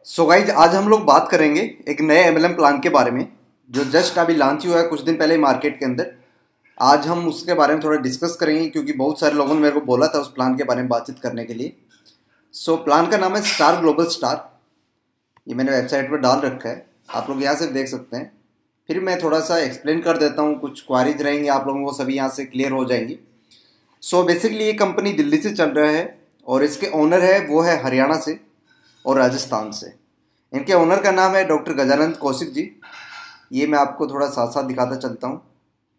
So guys आज हम लोग बात करेंगे एक नए एमएलएम प्लान के बारे में जो जस्ट अभी लॉन्च हुआ है कुछ दिन पहले मार्केट के अंदर। आज हम उसके बारे में थोड़ा डिस्कस करेंगे क्योंकि बहुत सारे लोगों ने मेरे को बोला था उस प्लान के बारे में बातचीत करने के लिए। सो प्लान का नाम है स्टार ग्लोबल स्टार। ये मैंने वेबसाइट पर डाल रखा है, आप लोग यहाँ से देख सकते हैं। फिर मैं थोड़ा सा एक्सप्लेन कर देता हूँ, कुछ क्वारीज रहेंगे आप लोगों को सभी यहाँ से क्लियर हो जाएंगी। सो बेसिकली ये कंपनी दिल्ली से चल रहा है और इसके ओनर है वो है हरियाणा से और राजस्थान से। इनके ओनर का नाम है डॉक्टर गजानंद कौशिक जी। ये मैं आपको थोड़ा साथ साथ दिखाता चलता हूँ,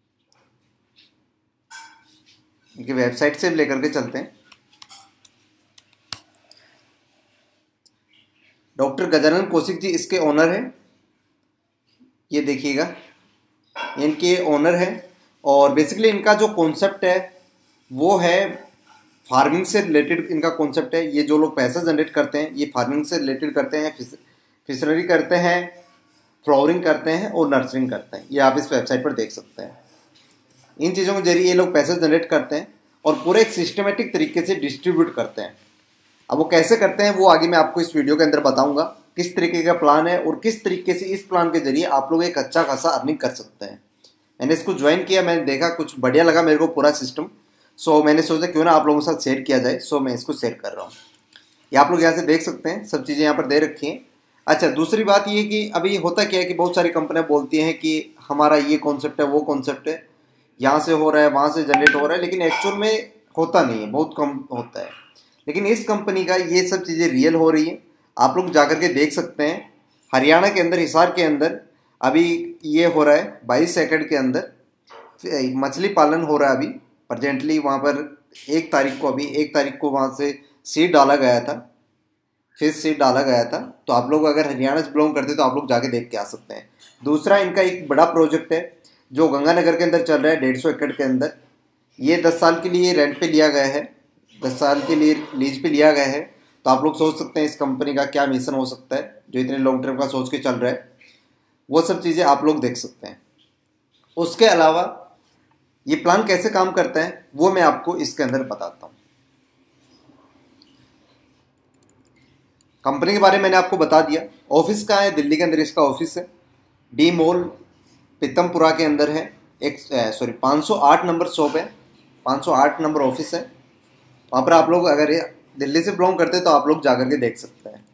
इनकी वेबसाइट से भी लेकर के चलते हैं। डॉक्टर गजानंद कौशिक जी इसके ओनर हैं, ये देखिएगा इनके ओनर हैं। और बेसिकली इनका जो कॉन्सेप्ट है वो है फार्मिंग से रिलेटेड। इनका कॉन्सेप्ट है ये जो लोग पैसा जनरेट करते हैं ये फार्मिंग से रिलेटेड करते हैं, फिशरी करते हैं, फ्लावरिंग करते हैं और नर्सरिंग करते हैं। ये आप इस वेबसाइट पर देख सकते हैं। इन चीज़ों के जरिए ये लोग पैसा जनरेट करते हैं और पूरे एक सिस्टमेटिक तरीके से डिस्ट्रीब्यूट करते हैं। अब वो कैसे करते हैं वो आगे मैं आपको इस वीडियो के अंदर बताऊंगा, किस तरीके का प्लान है और किस तरीके से इस प्लान के जरिए आप लोग एक अच्छा खासा अर्निंग कर सकते हैं। मैंने इसको ज्वाइन किया, मैंने देखा कुछ बढ़िया लगा मेरे को पूरा सिस्टम। सो मैंने सोचा क्यों ना आप लोगों के साथ शेयर किया जाए। सो मैं इसको शेयर कर रहा हूँ। ये आप लोग यहाँ से देख सकते हैं, सब चीज़ें यहाँ पर दे रखी हैं। अच्छा, दूसरी बात ये कि अभी होता क्या है कि बहुत सारी कंपनियां बोलती हैं कि हमारा ये कॉन्सेप्ट है वो कॉन्सेप्ट है, यहाँ से हो रहा है वहाँ से जनरेट हो रहा है, लेकिन एक्चुअल में होता नहीं है, बहुत कम होता है। लेकिन इस कंपनी का ये सब चीज़ें रियल हो रही हैं, आप लोग जाकर के देख सकते हैं। हरियाणा के अंदर हिसार के अंदर अभी ये हो रहा है 22 एकड़ के अंदर मछली पालन हो रहा है। अभी प्रजेंटली वहाँ पर 1 तारीख को वहाँ से सीड डाला गया था, फिश सीड डाला गया था। तो आप लोग अगर हरियाणा से बिलोंग करते तो आप लोग जाके देख के आ सकते हैं। दूसरा इनका एक बड़ा प्रोजेक्ट है जो गंगानगर के अंदर चल रहा है 150 एकड़ के अंदर। ये 10 साल के लिए रेंट पे लिया गया है, 10 साल के लिए लीज पे लिया गया है। तो आप लोग सोच सकते हैं इस कंपनी का क्या मिशन हो सकता है जो इतने लॉन्ग टर्म का सोच के चल रहा है। वो सब चीज़ें आप लोग देख सकते हैं। उसके अलावा ये प्लान कैसे काम करता है वो मैं आपको इसके अंदर बताता हूँ। कंपनी के बारे में मैंने आपको बता दिया। ऑफिस कहाँ है, दिल्ली के अंदर इसका ऑफिस है, डी मॉल पीतमपुरा के अंदर है। 508 नंबर शॉप है, 508 नंबर ऑफिस है। वहाँ पर आप लोग अगर दिल्ली से बिलोंग करते हैं तो आप लोग जाकर के देख सकते हैं।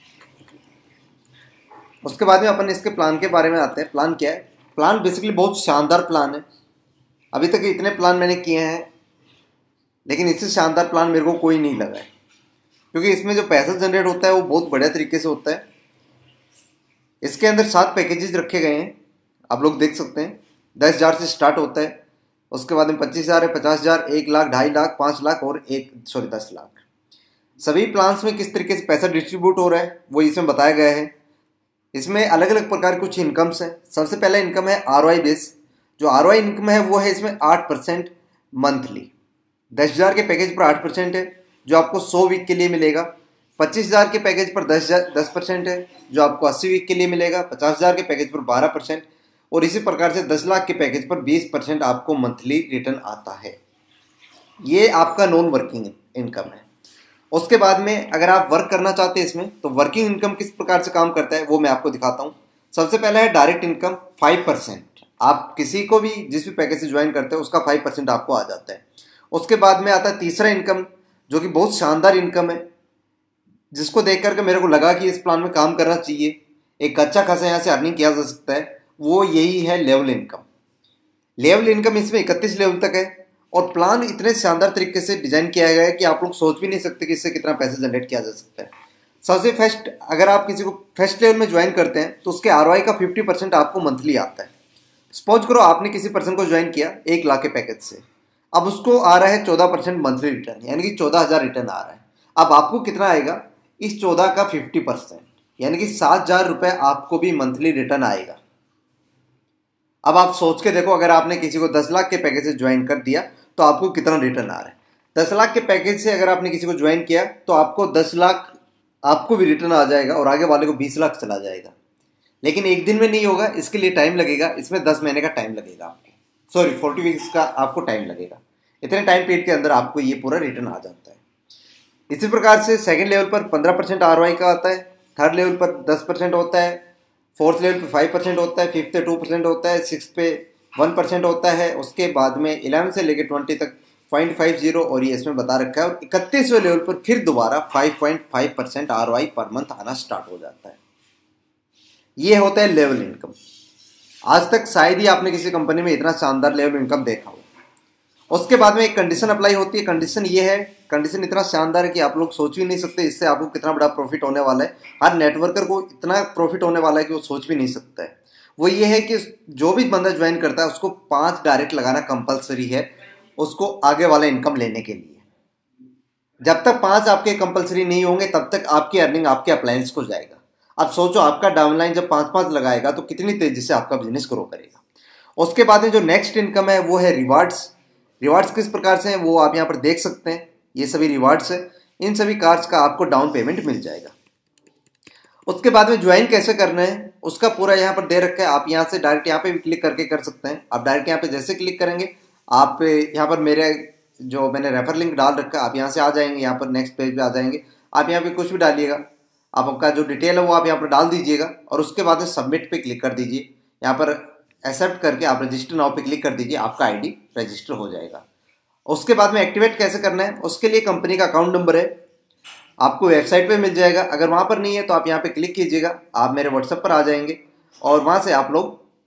उसके बाद में अपन इसके प्लान के बारे में आते हैं। प्लान क्या है? प्लान बेसिकली बहुत शानदार प्लान है। अभी तक इतने प्लान मैंने किए हैं लेकिन इससे शानदार प्लान मेरे को कोई नहीं लगा है, क्योंकि इसमें जो पैसा जनरेट होता है वो बहुत बढ़िया तरीके से होता है। इसके अंदर 7 पैकेजेस रखे गए हैं, आप लोग देख सकते हैं। 10,000 से स्टार्ट होता है, उसके बाद में 25,000 है, 50,000, 1 लाख, 2.5 लाख, 5 लाख और 10 लाख। सभी प्लान्स में किस तरीके से पैसा डिस्ट्रीब्यूट हो रहा है वो इसमें बताया गया है। इसमें अलग अलग प्रकार कुछ इनकम्स हैं। सबसे पहला इनकम है ROI बेस। जो ROI इनकम है वो है इसमें 8% मंथली। 10,000 के पैकेज पर 8% है जो आपको 100 वीक के लिए मिलेगा। 25,000 के पैकेज पर 10% है जो आपको 80 वीक के लिए मिलेगा। 50,000 के पैकेज पर 12% और इसी प्रकार से 10 लाख के पैकेज पर 20% आपको मंथली रिटर्न आता है। ये आपका नॉन वर्किंग इनकम है। उसके बाद में अगर आप वर्क करना चाहते हैं इसमें तो वर्किंग इनकम किस प्रकार से काम करता है वो मैं आपको दिखाता हूँ। सबसे पहला है डायरेक्ट इनकम 5%। आप किसी को भी जिस भी पैकेज से ज्वाइन करते हैं उसका 5% आपको आ जाता है। उसके बाद में आता है तीसरा इनकम जो कि बहुत शानदार इनकम है, जिसको देख करके मेरे को लगा कि इस प्लान में काम करना चाहिए, एक अच्छा खासा यहाँ से अर्निंग किया जा सकता है। वो यही है लेवल इनकम। लेवल इनकम इसमें 31 लेवल तक है और प्लान इतने शानदार तरीके से डिजाइन किया गया है कि आप लोग सोच भी नहीं सकते कि इससे कितना पैसा जनरेट किया जा सकता है। सबसे फर्स्ट अगर आप किसी को फर्स्ट लेवल में ज्वाइन करते हैं तो उसके ROI का 50% आपको मंथली आता है। सपोज करो आपने किसी पर्सन को ज्वाइन किया 1 लाख के पैकेज से, अब उसको आ रहा है 14% मंथली रिटर्न, यानी कि 14,000 रिटर्न आ रहा है। अब आपको कितना आएगा? इस 14 का 50% यानी कि 7,000 रुपये आपको भी मंथली रिटर्न आएगा। अब आप सोच के देखो, अगर आपने किसी को 10 लाख के पैकेज से ज्वाइन कर दिया तो आपको कितना रिटर्न आ रहा है। 10 लाख के पैकेज से अगर आपने किसी को ज्वाइन किया तो आपको 10 लाख आपको भी रिटर्न आ जाएगा और आगे वाले को 20 लाख चला जाएगा। लेकिन एक दिन में नहीं होगा, इसके लिए टाइम लगेगा। इसमें 10 महीने का टाइम लगेगा आपको, 40 वीक्स का आपको टाइम लगेगा। इतने टाइम पीरियड के अंदर आपको ये पूरा रिटर्न आ जाता है। इसी प्रकार से सेकंड लेवल पर 15% ROI का आता है, थर्ड लेवल पर 10% होता है, फोर्थ लेवल पे 5% होता है, फिफ्थ पे 2% होता है, सिक्स पे 1% होता है। उसके बाद में 11 से लेकर 20 तक 0.50 और ये इसमें बता रखा है। और 31वें लेवल पर फिर दोबारा 5.5% ROI पर मंथ आना स्टार्ट हो जाता है। ये होता है लेवल इनकम। आज तक शायद ही आपने किसी कंपनी में इतना शानदार लेवल इनकम देखा हो। उसके बाद में एक कंडीशन अप्लाई होती है। कंडीशन ये है, कंडीशन इतना शानदार है कि आप लोग सोच भी नहीं सकते इससे आपको कितना बड़ा प्रॉफिट होने वाला है। हर नेटवर्कर को इतना प्रॉफिट होने वाला है कि वो सोच भी नहीं सकता है। वो ये है कि जो भी बंदा ज्वाइन करता है उसको 5 डायरेक्ट लगाना कंपलसरी है उसको आगे वाला इनकम लेने के लिए। जब तक 5 आपके कंपलसरी नहीं होंगे तब तक आपकी अर्निंग आपके अप्लायंस को जाएगा। अब सोचो आपका डाउनलाइन जब 5-5 लगाएगा तो कितनी तेजी से आपका बिजनेस ग्रो करेगा। उसके बाद में जो नेक्स्ट इनकम है वो है रिवार्ड्स। रिवार्ड्स किस प्रकार से हैं वो आप यहाँ पर देख सकते हैं। ये सभी रिवार्ड्स है, इन सभी कार्ड्स का आपको डाउन पेमेंट मिल जाएगा। उसके बाद में ज्वाइन कैसे करना है उसका पूरा यहाँ पर दे रखा है। आप यहाँ से डायरेक्ट यहाँ पे भी क्लिक करके कर सकते हैं। आप डायरेक्ट यहाँ पे जैसे क्लिक करेंगे आप यहाँ पर मेरे जो मैंने रेफर लिंक डाल रखा है आप यहाँ से आ जाएंगे, यहाँ पर नेक्स्ट पेज पे आ जाएंगे। आप यहाँ पे कुछ भी डालिएगा, आपका जो डिटेल है वो आप यहाँ पर डाल दीजिएगा और उसके बाद में सबमिट पे क्लिक कर दीजिए। यहाँ पर एक्सेप्ट करके आप रजिस्टर नाउ पे क्लिक कर दीजिए, आपका आईडी रजिस्टर हो जाएगा। उसके बाद में एक्टिवेट कैसे करना है उसके लिए कंपनी का अकाउंट नंबर है आपको वेबसाइट पे मिल जाएगा। अगर वहाँ पर नहीं है तो आप यहाँ पे क्लिक कीजिएगा, आप मेरे व्हाट्सएप पर आ जाएंगे और वहाँ से आप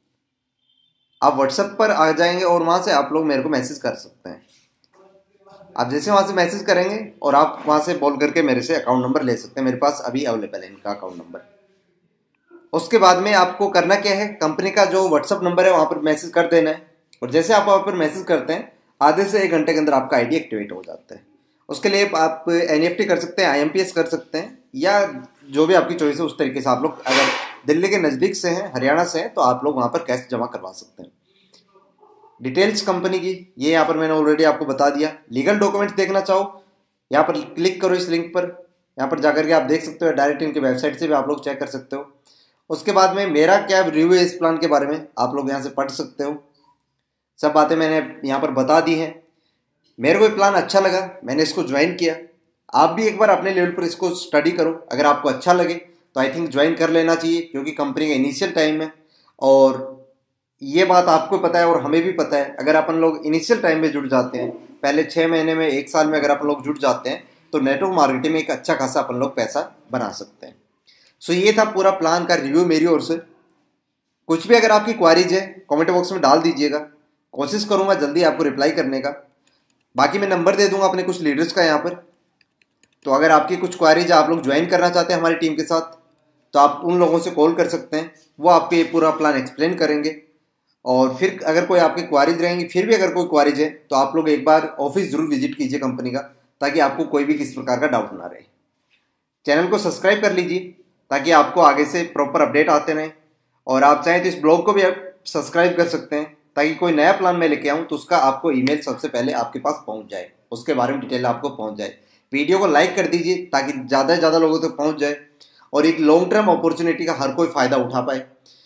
व्हाट्सएप पर आ जाएंगे और वहाँ से आप लोग मेरे को मैसेज कर सकते हैं। आप जैसे वहाँ से मैसेज करेंगे और आप वहाँ से बोल करके मेरे से अकाउंट नंबर ले सकते हैं। मेरे पास अभी अवेलेबल है इनका अकाउंट नंबर। उसके बाद में आपको करना क्या है, कंपनी का जो व्हाट्सअप नंबर है वहाँ पर मैसेज कर देना है और जैसे आप वहाँ पर मैसेज करते हैं आधे से 1 घंटे के अंदर आपका आईडी एक्टिवेट हो जाता है। उसके लिए आप NEFT कर सकते हैं, IMPS कर सकते हैं या जो भी आपकी चॉइस है उस तरीके से। आप लोग अगर दिल्ली के नज़दीक से हैं, हरियाणा से हैं तो आप लोग वहाँ पर कैश जमा करवा सकते हैं। डिटेल्स कंपनी की ये यहाँ पर मैंने ऑलरेडी आपको बता दिया। लीगल डॉक्यूमेंट्स देखना चाहो यहाँ पर क्लिक करो इस लिंक पर, यहाँ पर जाकर के आप देख सकते हो। डायरेक्ट इनके वेबसाइट से भी आप लोग चेक कर सकते हो। उसके बाद में मेरा क्या रिव्यू है इस प्लान के बारे में आप लोग यहाँ से पढ़ सकते हो। सब बातें मैंने यहाँ पर बता दी हैं। मेरे को ये प्लान अच्छा लगा, मैंने इसको ज्वाइन किया। आप भी एक बार अपने लेवल पर इसको स्टडी करो, अगर आपको अच्छा लगे तो आई थिंक ज्वाइन कर लेना चाहिए क्योंकि कंपनी का इनिशियल टाइम है और ये बात आपको पता है और हमें भी पता है। अगर अपन लोग इनिशियल टाइम में जुड़ जाते हैं, पहले 6 महीने में 1 साल में अगर अपन लोग जुड़ जाते हैं तो नेटवर्क मार्केटिंग में एक अच्छा खासा अपन लोग पैसा बना सकते हैं। सो ये था पूरा प्लान का रिव्यू मेरी ओर से। कुछ भी अगर आपकी क्वारीज है कमेंट बॉक्स में डाल दीजिएगा, कोशिश करूँगा जल्दी आपको रिप्लाई करने का। बाकी मैं नंबर दे दूंगा अपने कुछ लीडर्स का यहाँ पर, तो अगर आपकी कुछ क्वारीज आप लोग ज्वाइन करना चाहते हैं हमारी टीम के साथ तो आप उन लोगों से कॉल कर सकते हैं। वो आपको ये पूरा प्लान एक्सप्लेन करेंगे और फिर अगर कोई आपकी क्वारीज रहेंगी, फिर भी अगर कोई क्वारीज है तो आप लोग एक बार ऑफिस ज़रूर विजिट कीजिए कंपनी का, ताकि आपको कोई भी किसी प्रकार का डाउट ना रहे। चैनल को सब्सक्राइब कर लीजिए ताकि आपको आगे से प्रॉपर अपडेट आते रहें और आप चाहें तो इस ब्लॉग को भी आप सब्सक्राइब कर सकते हैं ताकि कोई नया प्लान मैं लेके आऊँ तो उसका आपको ईमेल सबसे पहले आपके पास पहुँच जाए, उसके बारे में डिटेल आपको पहुँच जाए। वीडियो को लाइक कर दीजिए ताकि ज़्यादा से ज़्यादा लोगों तक पहुँच जाए और एक लॉन्ग टर्म अपॉर्चुनिटी का हर कोई फ़ायदा उठा पाए।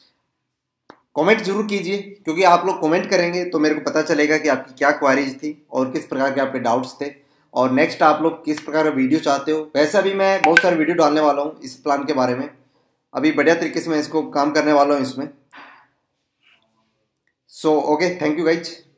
कमेंट जरूर कीजिए क्योंकि आप लोग कमेंट करेंगे तो मेरे को पता चलेगा कि आपकी क्या क्वारीज थी और किस प्रकार के आपके डाउट्स थे और नेक्स्ट आप लोग किस प्रकार का वीडियो चाहते हो। वैसे भी मैं बहुत सारे वीडियो डालने वाला हूँ इस प्लान के बारे में, अभी बढ़िया तरीके से मैं इसको काम करने वाला हूँ इसमें। So okay, thank you guys.